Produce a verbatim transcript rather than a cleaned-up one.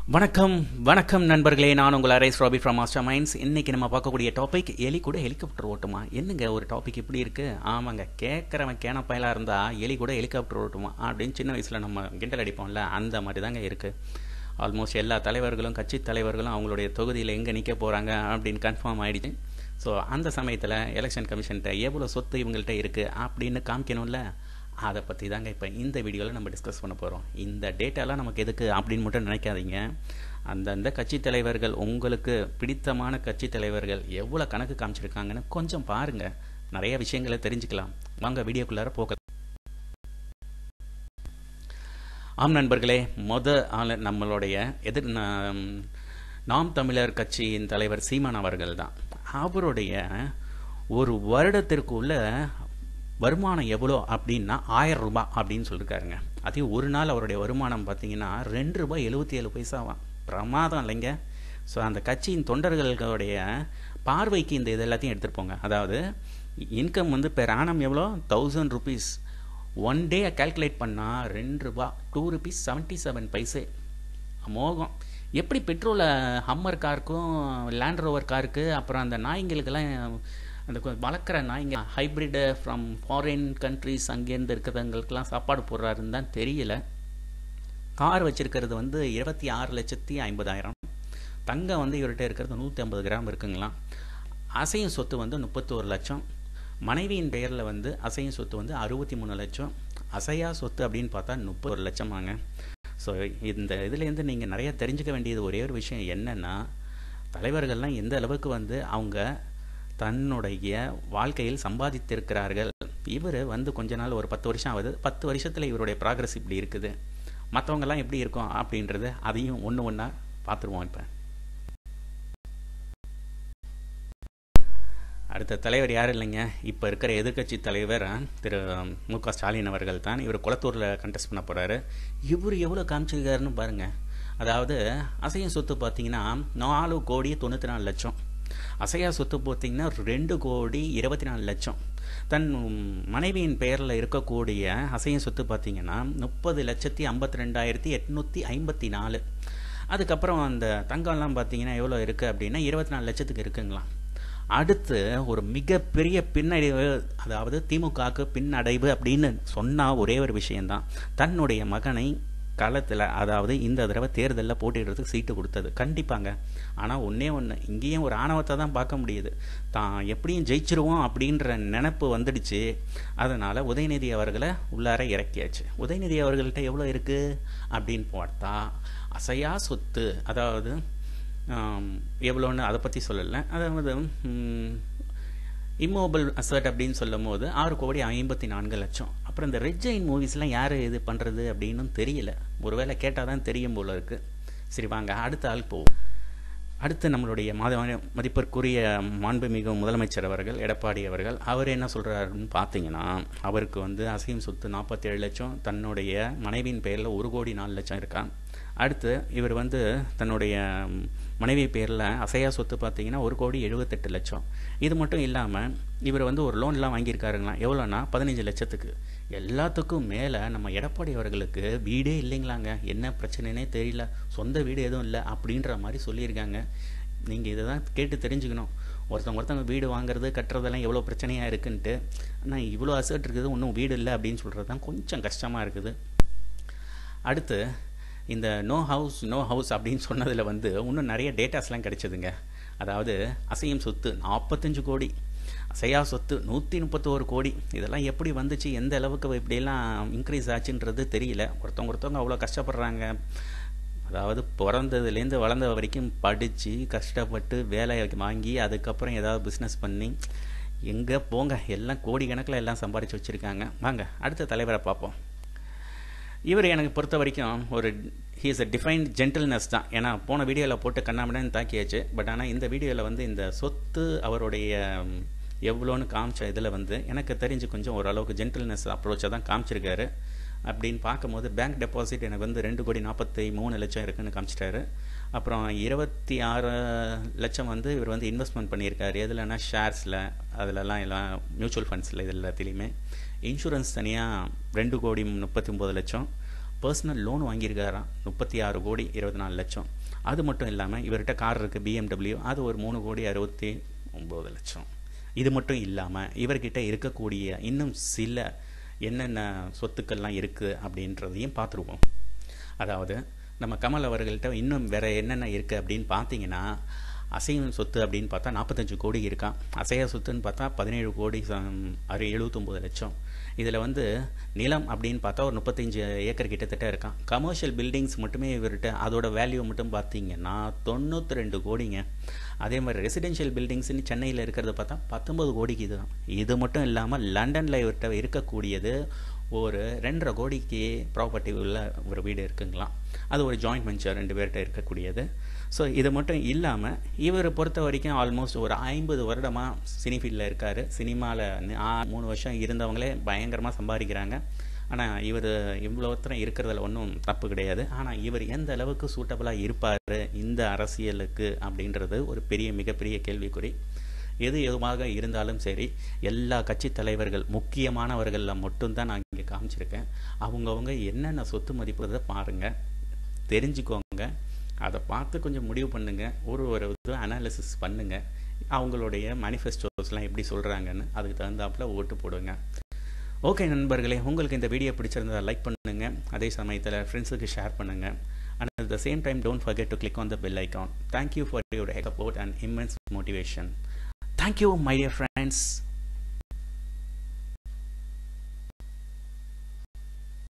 வணக்கம் வணக்கம் நண்பர்களே, நான் உங்கள் ariseroby from masterminds. இன்றைக்கி நம்ம பார்க்கக்கூடிய டாபிக் எலி கூட ஹெலிகாப்டர் ஓட்டுமா. என்னங்க ஒரு டாபிக் இப்படி இருக்குது? ஆமாங்க, கேட்குறவன் கேனப்பயலாக இருந்தால் எலி கூட ஹெலிகாப்டர் ஓட்டுமா அப்படின்னு சின்ன வயசில் நம்ம கிண்டல் அடிப்போம்ல, அந்த மாதிரி தாங்க இருக்குது. ஆல்மோஸ்ட் எல்லா தலைவர்களும் கட்சி தலைவர்களும் அவங்களுடைய தொகுதியில் எங்கே நிற்க போகிறாங்க அப்படின்னு கன்ஃபார்ம் ஆகிடுச்சு. ஸோ அந்த சமயத்தில் எலெக்ஷன் கமிஷன்கிட்ட எவ்வளோ சொத்து இவங்கள்ட்ட இருக்குது அப்படின்னு காமிக்கணும்ல, அதை பற்றி தாங்க இப்போ இந்த வீடியோவில் நம்ம டிஸ்கஸ் பண்ண போகிறோம். இந்த டேட்டாலாம் நமக்கு எதுக்கு அப்படின்னு மட்டும் நினைக்காதீங்க. அந்தந்த கட்சி தலைவர்கள், உங்களுக்கு பிடித்தமான கட்சி தலைவர்கள் எவ்வளோ கணக்கு காமிச்சிருக்காங்கன்னு கொஞ்சம் பாருங்கள், நிறைய விஷயங்களை தெரிஞ்சுக்கலாம். வாங்க வீடியோக்குள்ளார போக. ஆம் நண்பர்களே, மொத ஆள் நம்மளுடைய எதிர் நாம் தமிழர் கட்சியின் தலைவர் சீமான் அவர்கள் தான். அவருடைய ஒரு வருடத்திற்குள்ள வருமானம் எவ்வளோ அப்படின்னா ஆயிரம் ரூபாய் அப்படின்னு சொல்லியிருக்காருங்க. அதே ஒரு நாள் அவருடைய வருமானம் பார்த்தீங்கன்னா ரெண்டு ரூபாய் எழுபத்தி ஏழு பைசாவாம். பிரமாதம் இல்லைங்க. ஸோ அந்த கட்சியின் தொண்டர்களுடைய பார்வைக்கு இந்த இது எல்லாத்தையும் எடுத்துகிட்டு போங்க. அதாவது இன்கம் வந்து பெர் ஆனம் எவ்வளோ, thousand rupees. One day calculate பண்ணால் ரெண்டு ரூபா two rupees seventy seven paise. அமோகம். எப்படி பெட்ரோலை ஹம்மர் காருக்கும் லேண்ட் ரோவர் காருக்கு அப்புறம் அந்த நாய்ங்களுக்கெல்லாம் அந்த வளர்க்குற நாய்ங்க ஹைப்ரிடு ஃப்ரம் ஃபாரின் கண்ட்ரிஸ் அங்கேருந்து இருக்கிறவங்களுக்கெல்லாம் சாப்பாடு போடுறாருன்னு தான் தெரியல. கார் வச்சுருக்கிறது வந்து இருபத்தி ஆறு லட்சத்தி ஐம்பதாயிரம். தங்கம் வந்து இவர்கிட்ட இருக்கிறது நூற்றி ஐம்பது கிராம் இருக்குங்களாம். அசையும் சொத்து வந்து முப்பத்தோரு லட்சம். மனைவியின் பெயரில் வந்து அசையும் சொத்து வந்து அறுபத்தி மூணு லட்சம். அசையா சொத்து அப்படின்னு பார்த்தா முப்பது லட்சம் வாங்க. ஸோ இந்த இதுலேருந்து நீங்கள் நிறைய தெரிஞ்சுக்க வேண்டியது ஒரே ஒரு விஷயம் என்னென்னா, தலைவர்கள்லாம் எந்த அளவுக்கு வந்து அவங்க தன்னுடைய வாழ்க்கையில் சம்பாதித்திருக்கிறார்கள். இவர் வந்து கொஞ்ச நாள் ஒரு பத்து வருஷம் ஆகுது. பத்து வருஷத்தில் இவருடைய ப்ராக்ரஸ் இப்படி இருக்குது. மற்றவங்கெல்லாம் எப்படி இருக்கும் அப்படின்றது அதையும் ஒன்று ஒன்றா பார்த்துருவோம். இப்போ அடுத்த தலைவர் யாரும் இல்லைங்க, இப்போ இருக்கிற எதிர்கட்சி தலைவர் திரு மு க ஸ்டாலின் அவர்கள் தான். இவர் குளத்தூரில் கண்டெஸ்ட் பண்ண போகிறாரு. இவர் எவ்வளோ காமிச்சிருக்காருன்னு பாருங்கள். அதாவது அசையும் சொத்து பார்த்தீங்கன்னா நாலு கோடி தொண்ணூற்றி நாலு லட்சம். அசையா சொத்து பார்த்தீங்கன்னா ரெண்டு கோடி இருபத்தி நாலு லட்சம். தன் மனைவியின் பெயரில் இருக்கக்கூடிய அசையும் சொத்து பார்த்தீங்கன்னா முப்பது லட்சத்தி ஐம்பத்தி ரெண்டாயிரத்தி எட்நூற்றி ஐம்பத்தி நாலு. அதுக்கப்புறம் அந்த தங்கம்லாம் பார்த்தீங்கன்னா எவ்வளோ இருக்குது அப்படின்னா இருபத்தி நாலு லட்சத்துக்கு இருக்குங்களாம். அடுத்து ஒரு மிகப்பெரிய பின்னடைவு, அதாவது திமுகவுக்கு பின்னடைவு அப்படின்னு சொன்னால் ஒரே ஒரு விஷயந்தான், தன்னுடைய மகனை களத்தில், அதாவது இந்த தடவை தேர்தலில் போட்டிடுறதுக்கு சீட்டு கொடுத்தது. கண்டிப்பாங்க. ஆனால் ஒன்றே ஒன்று, இங்கேயும் ஒரு ஆணவத்தை தான் பார்க்க முடியுது. தான் எப்படியும் ஜெயிச்சிருவோம் அப்படின்ற நினப்பு வந்துடுச்சு. அதனால் உதயநிதி அவர்களை உள்ளார இறக்கியாச்சு. உதயநிதி அவர்கள்ட்ட எவ்வளோ இருக்குது அப்படின்னு பார்த்தா அசையா சொத்து, அதாவது எவ்வளோன்னு அதை பற்றி சொல்லலை. அதாவது இம்மோபிள் அசட் அப்படின்னு சொல்லும் போது ஆறு கோடி ஐம்பத்தி நான்கு லட்சம். அப்புறம் இந்த ரெட் ஜெயின் மூவிஸ்லாம் யார் இது பண்ணுறது அப்படின்னு தெரியல. ஒருவேளை கேட்டால் தான் தெரியும் போல இருக்குது. சரி வாங்க அடுத்த ஆள் போவோம். அடுத்து நம்மளுடைய மாத மதிப்பிற்குரிய மாண்புமிகு முதலமைச்சர் அவர்கள் எடப்பாடி அவர்கள், அவர் என்ன சொல்கிறாருன்னு பார்த்தீங்கன்னா, அவருக்கு வந்து அசையும் சொத்து நாற்பத்தி ஏழு லட்சம், தன்னுடைய மனைவியின் பெயரில் ஒரு கோடி நாலு லட்சம் இருக்கான். அடுத்து இவர் வந்து தன்னுடைய மனைவி பேரில் அசையா சொத்து பார்த்தீங்கன்னா ஒரு கோடி எழுபத்தெட்டு லட்சம். இது மட்டும் இல்லாமல் இவர் வந்து ஒரு லோன்லாம் வாங்கியிருக்காருங்களாம். எவ்வளோனா பதினஞ்சு லட்சத்துக்கு. எல்லாத்துக்கும் மேலே நம்ம எடப்பாடி அவர்களுக்கு வீடே இல்லைங்களாங்க. என்ன பிரச்சனைனே தெரியல, சொந்த வீடு எதுவும் இல்லை அப்படின்ற மாதிரி சொல்லியிருக்காங்க. நீங்கள் இதை தான் கேட்டு தெரிஞ்சுக்கணும். ஒருத்தவங்க ஒருத்தவங்க வீடு வாங்குறது கட்டுறதெல்லாம் எவ்வளோ பிரச்சனையாக இருக்குன்ட்டு. ஆனால் இவ்வளோ அசட் இருக்குது, ஒன்றும் வீடு இல்லை அப்படின்னு சொல்கிறது தான் கொஞ்சம் கஷ்டமாக இருக்குது. அடுத்து இந்த நோ ஹவுஸ் நோ ஹவுஸ் அப்படின்னு சொன்னதில் வந்து இன்னும் நிறைய டேட்டாஸ்லாம் கிடைச்சதுங்க. அதாவது அசையும் சொத்து நாற்பத்தஞ்சு கோடி, அசையா சொத்து நூற்றி முப்பத்தோரு கோடி. இதெல்லாம் எப்படி வந்துச்சு, எந்த அளவுக்கு இப்படியெல்லாம் இன்க்ரீஸ் ஆச்சுன்றது தெரியல. ஒருத்தவங்க ஒருத்தவங்க அவ்வளோ கஷ்டப்படுறாங்க. அதாவது பிறந்ததுலேருந்து வளர்ந்த வரைக்கும் படித்து கஷ்டப்பட்டு வேலை வாங்கி அதுக்கப்புறம் ஏதாவது பிஸ்னஸ் பண்ணி எங்கே போங்க எல்லாம் கோடி கணக்கில் எல்லாம் சம்பாதிச்சு வச்சுருக்காங்க. வாங்க அடுத்த தலைவரை பார்ப்போம். இவர் எனக்கு பொறுத்த வரைக்கும் ஒரு he is a defined gentleness தான். ஏன்னா போன வீடியோவில் போட்டு கண்ணாமடான்னு தாக்கியாச்சு. பட் ஆனால் இந்த வீடியோவில் வந்து இந்த சொத்து அவருடைய எவ்வளோன்னு காமிச்ச இதில் வந்து எனக்கு தெரிஞ்சு கொஞ்சம் ஓரளவுக்கு ஜென்டில்னஸ் அப்ரோச்சாக தான் காமிச்சிருக்காரு. அப்படின்னு பார்க்கும்போது பேங்க் டெபாசிட் எனக்கு வந்து ரெண்டு கோடி நாற்பத்தி மூணு லட்சம் இருக்குதுன்னு காமிச்சிட்டாரு. அப்புறம் இருபத்தி ஆறு லட்சம் வந்து இவர் வந்து இன்வெஸ்ட்மெண்ட் பண்ணியிருக்காரு. எதுலன்னா ஷேர்ஸில், அதிலலாம் எல்லாம் மியூச்சுவல் ஃபண்ட்ஸில், இது எல்லாத்துலேயுமே. இன்சூரன்ஸ் தனியாக ரெண்டு கோடி முப்பத்தி ஒம்பது லட்சம். பர்சனல் லோன் வாங்கியிருக்காராம் முப்பத்தி ஆறு கோடி இருபத்தி நாலு லட்சம். அது மட்டும் இல்லாமல் இவர்கிட்ட கார் இருக்குது பிஎம்டபிள்யூ, அது ஒரு மூணு கோடி அறுபத்தி ஒம்பது லட்சம். இது மட்டும் இல்லாமல் இவர்கிட்ட இருக்கக்கூடிய இன்னும் சில என்னென்ன சொத்துக்கள்லாம் இருக்குது அப்படின்றதையும் பார்த்துருவோம். அதாவது நம்ம கமல் அவர்கள்ட்ட இன்னும் வேறு என்னென்ன இருக்குது அப்படின்னு பார்த்தீங்கன்னா, அசையும் சொத்து அப்படின்னு பார்த்தா நாற்பத்தஞ்சு கோடி இருக்கான். அசையா சொத்துன்னு பார்த்தா பதினேழு கோடி அறு எழுபத்தொம்போது லட்சம். இதில் வந்து நிலம் அப்படின்னு பார்த்தா ஒரு முப்பத்தஞ்சு ஏக்கர் கிட்டத்தட்ட இருக்கான். கமர்ஷியல் பில்டிங்ஸ் மட்டுமே இவர்கிட்ட அதோட வேல்யூ மட்டும் பார்த்தீங்கன்னா தொண்ணூற்றி ரெண்டு கோடிங்க. அதே மாதிரி ரெசிடென்ஷியல் பில்டிங்ஸ்ன்னு சென்னையில் இருக்கிறத பார்த்தா பத்தொம்பது கோடிக்கு இது தான். இது மட்டும் இல்லாமல் லண்டனில் இவர்கிட்ட இருக்கக்கூடியது ஒரு ரெண்டரை கோடிக்கு ப்ராப்பர்ட்டி உள்ள ஒரு வீடு இருக்குங்களாம். அது ஒரு ஜாயிண்ட் வெஞ்சர் ரெண்டு பேர்கிட்ட இருக்கக்கூடியது. ஸோ இது மட்டும் இல்லாமல் இவர் பொறுத்த வரைக்கும் ஆல்மோஸ்ட் ஒரு ஐம்பது வருடமாக சினி ஃபீல்டில் இருக்கார். சினிமாவில் மூணு வருஷம் இருந்தவங்களே பயங்கரமாக சம்பாதிக்கிறாங்க. ஆனால் இவர் இவ்வளோ தூரம் இருக்கிறதுல ஒன்றும் தப்பு கிடையாது. ஆனால் இவர் எந்த அளவுக்கு சூட்டபுளாக இருப்பார் இந்த அரசியலுக்கு அப்படின்றது ஒரு பெரிய மிகப்பெரிய கேள்விக்குறி. எது எதுவாக இருந்தாலும் சரி, எல்லா கட்சி தலைவர்கள் முக்கியமானவர்களில் மட்டும்தான் நான் இங்கே காமிச்சிருக்கேன். அவங்கவுங்க என்னென்ன சொத்து மதிப்புறதை பாருங்கள், தெரிஞ்சுக்கோங்க. அதை பார்த்து கொஞ்சம் முடிவு பண்ணுங்கள். ஒரு ஒரு இது அனாலிசிஸ் பண்ணுங்கள். அவங்களுடைய மேனிஃபெஸ்டோஸ்லாம் எப்படி சொல்கிறாங்கன்னு அதுக்கு தகுந்தாப்பில் ஓட்டு போடுங்க. ஓகே நண்பர்களே, உங்களுக்கு இந்த வீடியோ பிடிச்சிருந்தா லைக் பண்ணுங்கள். அதே சமயத்தில் ஃப்ரெண்ட்ஸுக்கு ஷேர் பண்ணுங்கள். And at the same time, don't forget to click on the bell icon. Thank you for your support and immense motivation. Thank you, my dear friends.